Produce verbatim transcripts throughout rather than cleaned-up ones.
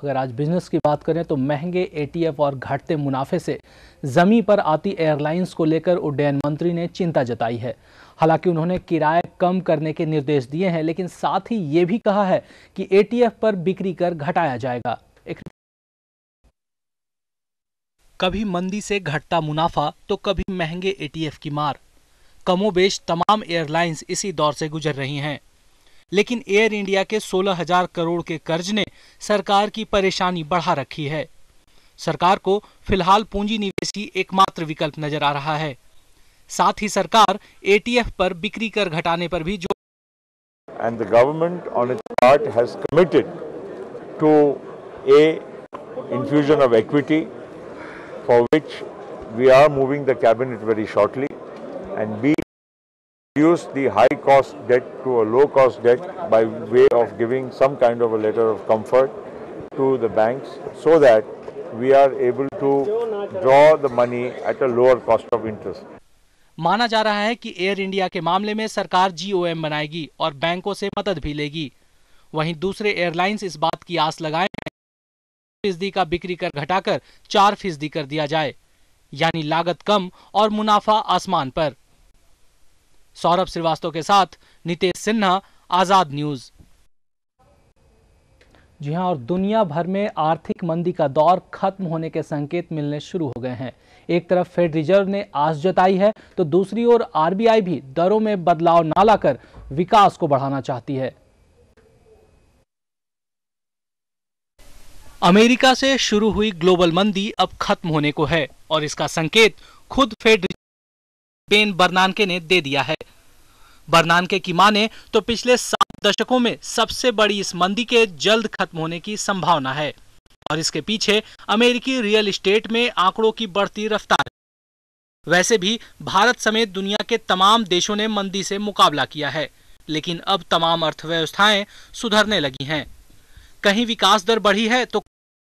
अगर आज बिजनेस की बात करें तो महंगे एटीएफ और घटते मुनाफे से जमीन पर आती एयरलाइंस को लेकर उड्डयन मंत्री ने चिंता जताई है। हालांकि उन्होंने किराए कम करने के निर्देश दिए हैं, लेकिन साथ ही ये भी कहा है कि एटीएफ पर बिक्री कर घटाया जाएगा। एक कभी मंदी से घटता मुनाफा तो कभी महंगे एटीएफ की मार। कमोबेश तमाम एयरलाइंस इसी दौर से गुजर रही हैं, लेकिन एयर इंडिया के सोलह हजार करोड़ के कर्ज ने सरकार की परेशानी बढ़ा रखी है। सरकार को फिलहाल पूंजी निवेश ही एकमात्र विकल्प नजर आ रहा है। साथ ही सरकार एटीएफ पर बिक्री कर घटाने पर भी जोर। And the government on its part has committed to a infusion of equity, for which we are moving the cabinet very shortly, and B, reduce the high cost debt to a low cost debt by way of giving some kind of a letter of comfort to the banks, so that we are able to draw the money at a lower cost of interest. माना जा रहा है कि air India के मामले में सरकार GoM बनाएगी और बैंकों से मदद भी लेगी। वहीं दूसरे एयरलाइंस इस बात की आस लगाए हैं फीसदी का बिक्री कर घटाकर चार फीसदी कर दिया जाए, यानी लागत कम और मुनाफा आसमान पर। सौरभ श्रीवास्तव के साथ नितेश सिन्हा, आजाद न्यूज। जी हां, और दुनिया भर में आर्थिक मंदी का दौर खत्म होने के संकेत मिलने शुरू हो गए हैं। एक तरफ फेड रिजर्व ने आस जताई है तो दूसरी ओर आरबीआई भी दरों में बदलाव न लाकर विकास को बढ़ाना चाहती है। अमेरिका से शुरू हुई ग्लोबल मंदी अब खत्म होने को है और इसका संकेत खुद फेड बेन बर्नांके ने दे दिया है। बर्नांके की माने तो पिछले सात दशकों में सबसे बड़ी इस मंदी के जल्द खत्म होने की संभावना है और इसके पीछे अमेरिकी रियल एस्टेट में आंकड़ों की बढ़ती रफ्तार। वैसे भी भारत समेत दुनिया के तमाम देशों ने मंदी से मुकाबला किया है, लेकिन अब तमाम अर्थव्यवस्थाएं सुधरने लगी हैं। कहीं विकास दर बढ़ी है तो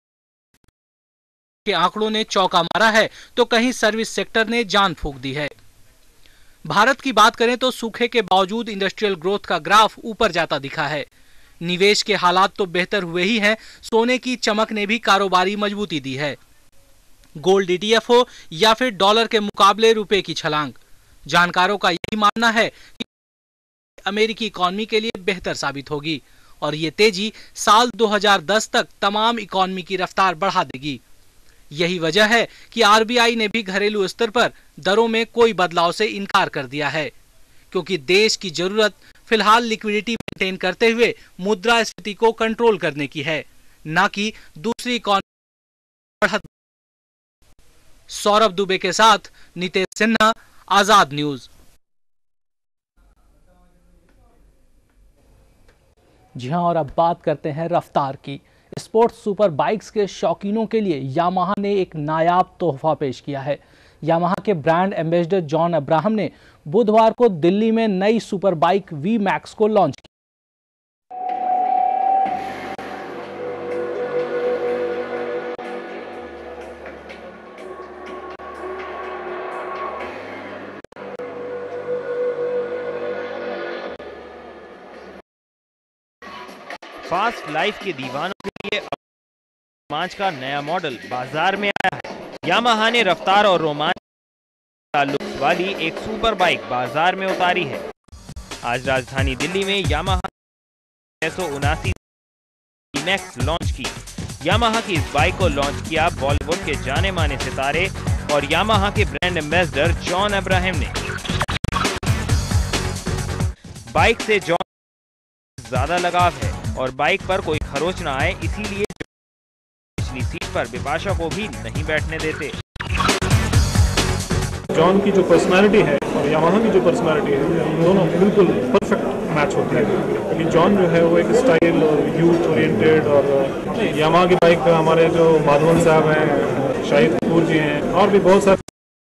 के आंकड़ों ने चौका मारा है, तो कहीं सर्विस सेक्टर ने जान फूंक दी है। भारत की बात करें तो सूखे के बावजूद इंडस्ट्रियल ग्रोथ का ग्राफ ऊपर जाता दिखा है। निवेश के हालात तो बेहतर हुए ही हैं, सोने की चमक ने भी कारोबारी मजबूती दी है। गोल्ड ईटीएफ हो या फिर डॉलर के मुकाबले रुपए की छलांग, जानकारों का यही मानना है कि अमेरिकी इकॉनमी के लिए बेहतर साबित होगी और ये तेजी साल दो हज़ार दस तक तमाम इकॉनमी की रफ्तार बढ़ा देगी। यही वजह है कि आरबीआई ने भी घरेलू स्तर पर दरों में कोई बदलाव से इनकार कर दिया है, क्योंकि देश की जरूरत फिलहाल लिक्विडिटी मेंटेन करते हुए मुद्रास्फीति को कंट्रोल करने की है, न कि दूसरी इकॉनमी बढ़त। सौरभ दुबे के साथ नितेश सिन्हा, आजाद न्यूज। जी हां, और अब बात करते हैं रफ्तार की। स्पोर्ट्स सुपर बाइक्स के शौकीनों के लिए यामाहा ने एक नायाब तोहफा पेश किया है। यामाहा के ब्रांड एम्बेसडर जॉन अब्राहम ने बुधवार को दिल्ली में नई सुपर बाइक वी मैक्स को लॉन्च किया। फास्ट लाइफ के दीवानों के लिए रोमांच का नया मॉडल बाजार में आया है। यामाहा ने रफ्तार और रोमांच ताल्लुक वाली एक सुपर बाइक बाजार में उतारी है। आज राजधानी दिल्ली में यामाहा छह सौ उनासी मैक्स लॉन्च की। यामाहा की इस बाइक को लॉन्च किया बॉलीवुड के जाने माने सितारे और यामाहा के ब्रांड एम्बेसडर जॉन अब्राहम ने। बाइक से जॉन ज्यादा लगाव है और बाइक पर कोई खरोच ना आए, इसीलिए पिछली सीट पर बिपाशा को भी नहीं बैठने देते। जॉन की जो पर्सनालिटी है और यामाहा की जो पर्सनालिटी है, दोनों बिल्कुल परफेक्ट मैच होती है। क्योंकि जॉन जो है वो एक स्टाइल और यूथ ओरिएंटेड, और यामाहा की बाइक पे हमारे जो माधवन साहब हैं, शाहिद कपूर जी हैं, और भी बहुत सारे।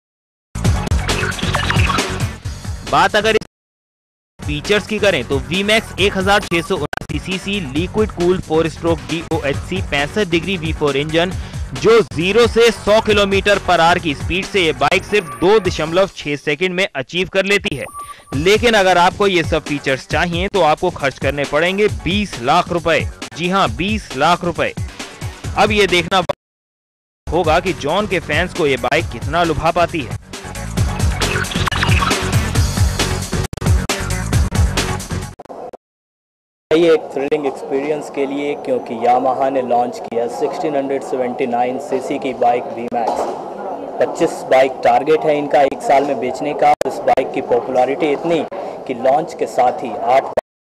बात अगर फीचर्स की करें तो वी मैक्स एक हजार छह सौ उनासी CC liquid cool four stroke DOHC पैंसठ डिग्री वी फोर इंजन, जो जीरो से सौ किलोमीटर पर आवर की स्पीड से ये बाइक सिर्फ दो दशमलव छह सेकंड में अचीव कर लेती है। लेकिन अगर आपको ये सब फीचर्स चाहिए तो आपको खर्च करने पड़ेंगे बीस लाख रुपए। जी हां, बीस लाख रुपए। अब ये देखना होगा कि जॉन के फैंस को ये बाइक कितना लुभा पाती है। ये एक थ्रिलिंग एक्सपीरियंस के लिए, क्योंकि यामाहा ने लॉन्च किया सोलह सौ उन्यासी सीसी की बाइक वी मैक्स। पच्चीस बाइक टारगेट है इनका एक साल में बेचने का। इस बाइक की पॉपुलैरिटी इतनी कि लॉन्च के साथ ही आठ।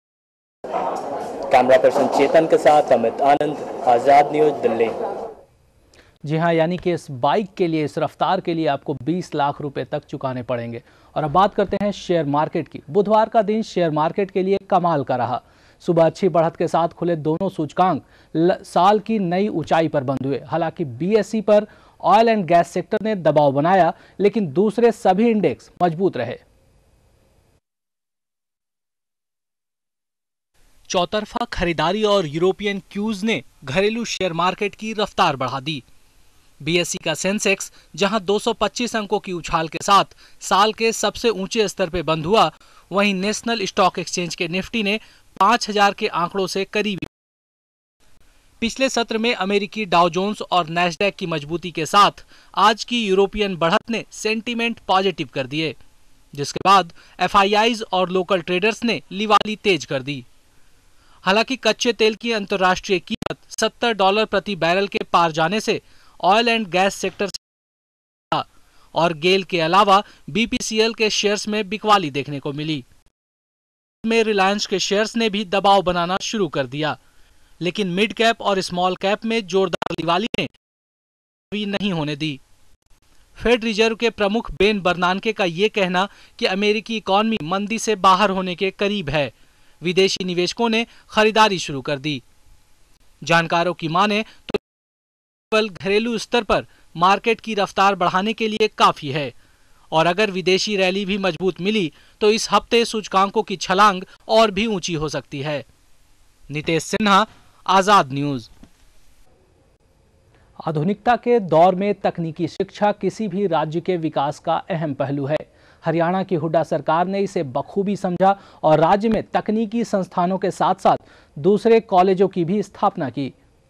कैमरा पर्सन चेतन के साथ अमित आनंद, आज़ाद न्यूज, दिल्ली। जी हाँ, यानी कि इस बाइक के लिए, इस रफ्तार के लिए आपको बीस लाख रुपए तक चुकाने पड़ेंगे। और अब बात करते हैं शेयर मार्केट की। बुधवार का दिन शेयर मार्केट के लिए कमाल का रहा। सुबह अच्छी बढ़त के साथ खुले दोनों सूचकांक साल की नई ऊंचाई पर बंद हुए। हालांकि बीएसई पर ऑयल एंड गैस सेक्टर ने दबाव बनाया, लेकिन दूसरे सभी इंडेक्स मजबूत रहे। चौतरफा खरीदारी और यूरोपियन क्यूज ने घरेलू शेयर मार्केट की रफ्तार बढ़ा दी। बीएसई का सेंसेक्स जहां दो सौ पच्चीस अंकों की उछाल के साथ साल के सबसे ऊंचे स्तर पर बंद हुआ, वहीं नेशनल स्टॉक एक्सचेंज के निफ्टी ने पांच हजार के आंकड़ों से करीब। पिछले सत्र में अमेरिकी डाउ जोन्स और नैस्डैक की मजबूती के साथ आज की यूरोपियन बढ़त ने सेंटीमेंट पॉजिटिव कर दिए, जिसके बाद एफआईआईज और लोकल ट्रेडर्स ने लिवाली तेज कर दी। हालांकि कच्चे तेल की अंतर्राष्ट्रीय कीमत सत्तर डॉलर प्रति बैरल के पार जाने से ऑयल एंड गैस सेक्टर से और गेल के अलावा बीपीसीएल के शेयर्स में बिकवाली देखने को मिली। में रिलायंस के शेयर्स ने भी दबाव बनाना शुरू कर दिया, लेकिन मिड कैप और स्मॉल कैप में जोरदार लिवाली ने भी नहीं होने दी। फेड रिजर्व के प्रमुख बेन बर्नानके का यह कहना कि अमेरिकी इकॉनमी मंदी से बाहर होने के करीब है। विदेशी निवेशकों ने खरीदारी शुरू कर दी। जानकारों की माने तो केवल घरेलू स्तर पर मार्केट की रफ्तार बढ़ाने के लिए काफी है, और अगर विदेशी रैली भी मजबूत मिली तो इस हफ्ते सूचकांकों की छलांग और भी ऊंची हो सकती है। नितेश सिन्हा, आजाद न्यूज। आधुनिकता के दौर में तकनीकी शिक्षा किसी भी राज्य के विकास का अहम पहलू है। हरियाणा की हुड्डा सरकार ने इसे बखूबी समझा और राज्य में तकनीकी संस्थानों के साथ साथ दूसरे कॉलेजों की भी स्थापना की।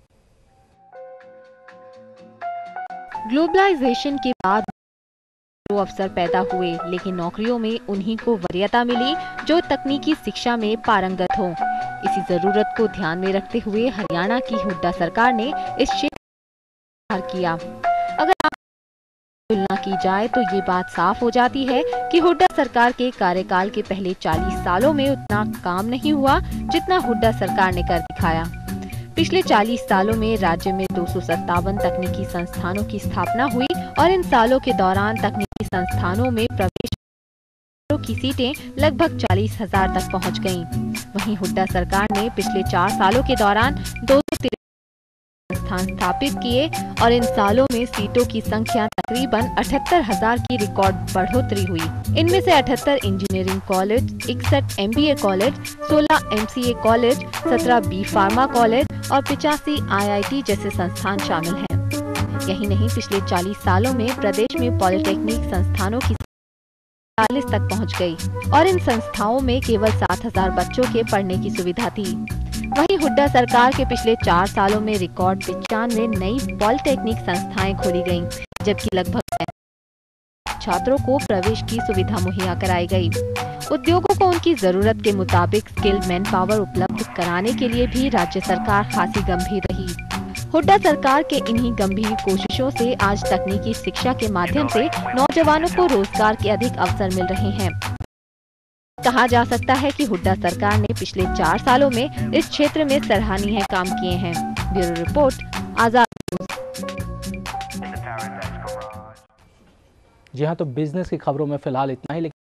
ग्लोबलाइजेशन के बाद जो अवसर पैदा हुए, लेकिन नौकरियों में उन्हीं को वरीयता मिली जो तकनीकी शिक्षा में पारंगत हों। इसी जरूरत को ध्यान में रखते हुए हरियाणा की हुड्डा सरकार ने इस क्षेत्र में किया। अगर आप तुलना की जाए तो ये बात साफ हो जाती है कि हुड्डा सरकार के कार्यकाल के पहले चालीस सालों में उतना काम नहीं हुआ जितना हुड्डा सरकार ने कर दिखाया। पिछले चालीस सालों में राज्य में दो सौ सत्तावन तकनीकी संस्थानों की स्थापना हुई और इन सालों के दौरान तकनीकी संस्थानों में प्रवेश की सीटें लगभग चालीस हजार तक पहुंच गईं। वहीं हुड्डा सरकार ने पिछले चार सालों के दौरान दो सौ तिरपन संस्थान स्थापित किए और इन सालों में सीटों की संख्या तकरीबन अठहत्तर हजार की रिकॉर्ड बढ़ोतरी हुई। इनमें से अठहत्तर इंजीनियरिंग कॉलेज, इकसठ एमबीए कॉलेज, सोलह एमसीए कॉलेज, सत्रह बी फार्मा कॉलेज और पिचासी आईआईटी जैसे संस्थान शामिल हैं। यही नहीं, पिछले चालीस सालों में प्रदेश में पॉलिटेक्निक संस्थानों की चालीस तक पहुंच गई और इन संस्थाओं में केवल सात हजार बच्चों के पढ़ने की सुविधा थी। वहीं हुड्डा सरकार के पिछले चार सालों में रिकॉर्ड पिचानवे नई पॉलिटेक्निक संस्थाएं खोली गयी, जबकि लगभग छात्रों को प्रवेश की सुविधा मुहैया कराई गई। उद्योगों को उनकी जरूरत के मुताबिक स्किल्ड मैन पावर उपलब्ध कराने के लिए भी राज्य सरकार खासी गंभीर रही। हुड्डा सरकार के इन्हीं गंभीर कोशिशों से आज तकनीकी शिक्षा के माध्यम से नौजवानों को रोजगार के अधिक अवसर मिल रहे हैं। कहा जा सकता है कि हुड्डा सरकार ने पिछले चार सालों में इस क्षेत्र में सराहनीय काम किए हैं। Bureau report, Azad news. जी हाँ, तो बिजनेस की खबरों में फिलहाल इतना ही।